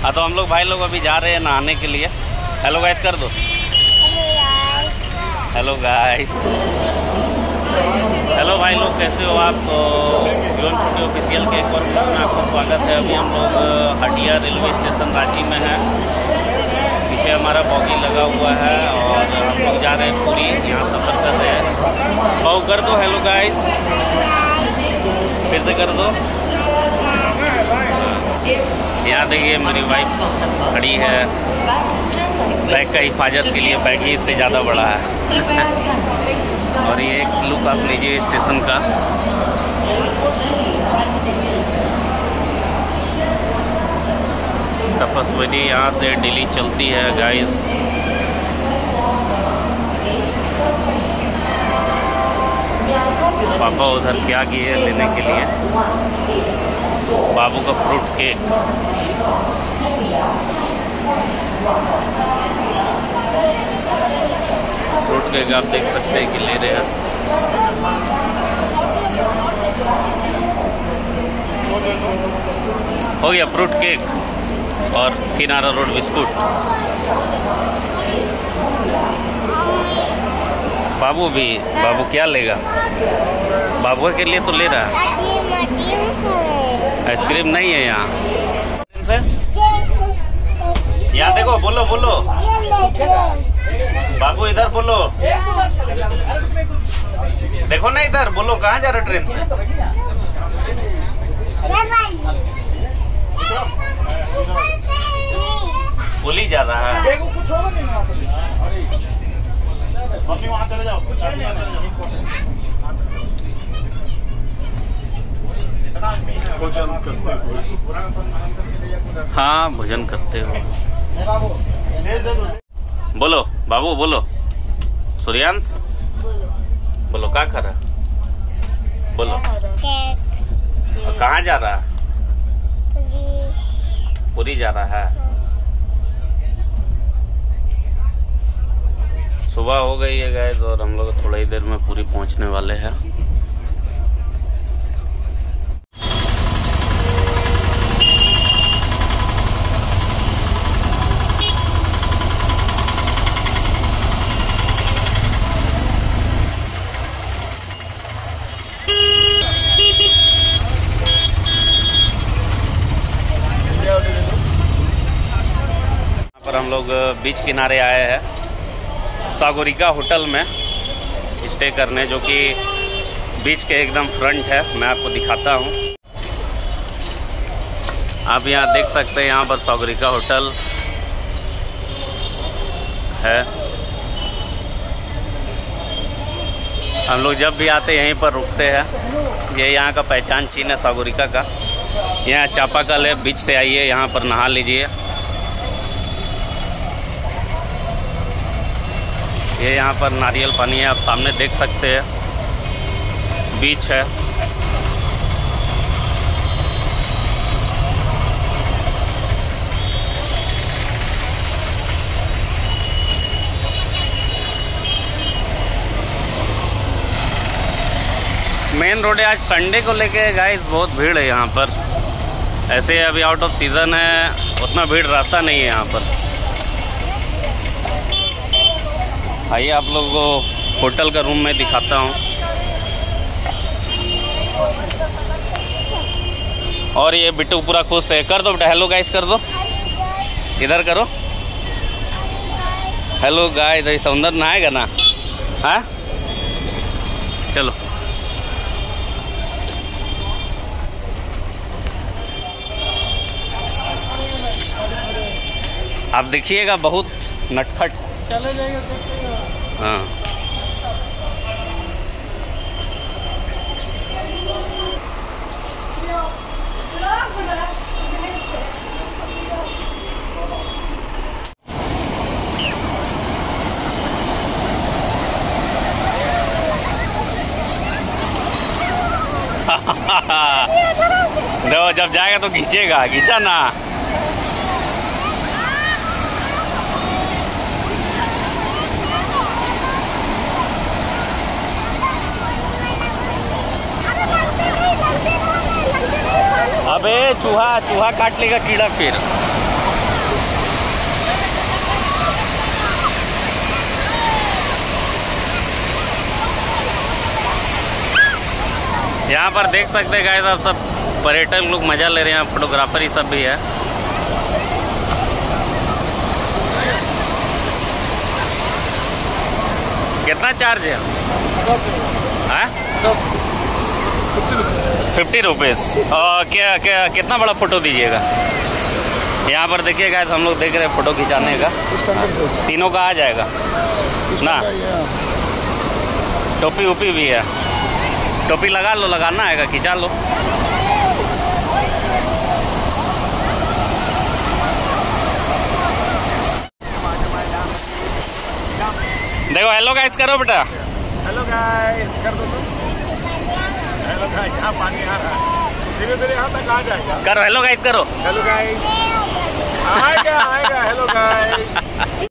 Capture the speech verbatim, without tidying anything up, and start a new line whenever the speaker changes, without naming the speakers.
हाँ, तो हम लोग भाई लोग अभी जा रहे हैं नहाने के लिए। हेलो गाइस कर दो। Hello guys. हेलो भाई लोग, कैसे हो आप? तो शिवम छोटे ऑफिशियल के एक और ब्लॉग में आपका स्वागत है। अभी हम लोग हटिया रेलवे स्टेशन रांची में हैं। पीछे हमारा बॉगी लगा हुआ है और हम लोग जा रहे हैं पूरी, यहाँ सफ़र कर रहे हैं। बहु कर दो हेलो गाइस, फिर से कर दो। यहाँ देखिए मेरी वाइफ खड़ी है, बैग का हिफाजत के लिए। बैग ही इससे ज़्यादा बड़ा है। और ये एक लुक आप लीजिए स्टेशन का। तपस्विनी यहाँ से डेली चलती है गाइस। पापा उधर क्या किए लेने के लिए? बाबू का फ्रूट केक। फ्रूट केक आप देख सकते हैं कि ले रहे हैं। हो गया फ्रूट केक और किनारा रोड बिस्कुट। बाबू भी, बाबू क्या लेगा? बाबू के लिए तो ले रहा है। आइसक्रीम नहीं है यहाँ। यहाँ देखो, बोलो बोलो बाबू, इधर बोलो। देखो ना इधर, बोलो कहाँ जा रहा ट्रेन से? बोली जा रहा है। मम्मी वहाँ चले जाओ, कुछ चले जाओ। भोजन करते हो? हाँ, भोजन करते हो। बोलो बाबू, बोलो। सूर्यांश बोलो, क्या कर रहा? बोलो। कहाँ जा रहा? पूरी जा रहा है। सुबह हो गई है गाइस और हम लोग थोड़ा ही देर में पूरी पहुंचने वाले हैं। पर हम लोग बीच किनारे आए हैं सागोरिका होटल में स्टे करने, जो कि बीच के एकदम फ्रंट है। मैं आपको दिखाता हूँ। आप यहाँ देख सकते हैं, यहाँ पर सागोरिका होटल है। हम लोग जब भी आते यहीं पर रुकते हैं। ये यहाँ का पहचान चिन्ह है सागोरिका का। यहाँ चापाकल है, बीच से आइए, यहाँ पर नहा लीजिए। ये यहाँ पर नारियल पानी है, आप सामने देख सकते हैं। बीच है। मेन रोड है। आज संडे को लेके गाइस बहुत भीड़ है यहाँ पर। ऐसे अभी आउट ऑफ सीजन है, उतना भीड़ रहता नहीं है यहाँ पर। आइए आप लोगों को होटल का रूम में दिखाता हूँ। और ये बिट्टू पूरा खुश है। कर दो बेटा, हेलो गाइस कर दो। इधर करो, हेलो गाइस। ऐसा अंदर नहाएगा ना? हाँ चलो। आप देखिएगा, बहुत नटखट चले जाएगा। हाँ देखो जब जाएगा तो खींचेगा, खींचा ना। अबे चूहा चूहा काट लेगा कीड़ा फिर। यहाँ पर देख सकते हैं गाइस, आप सब पर्यटक लोग मजा ले रहे हैं, फोटोग्राफर ही सब भी है। कितना चार्ज है? Fifty rupees. और क्या क्या कितना बड़ा फोटो दीजिएगा? यहाँ पर देखिए गाइस, हम लोग देख रहे हैं फोटो खिंचाने का, तीनों का आ जाएगा ना। टोपी उपी भी है, टोपी लगा लो, लगाना आएगा, खिंचा लो। देखो हेलो गाइस करो बेटा।
हेलो गाइस कर दो तुम। हेलो गाइस, यहाँ पानी आ रहा है, धीरे धीरे यहाँ तक आ जाएगा।
करो हेलो गाइस करो।
हेलो गाइस, आएगा आएगा। Hello guys.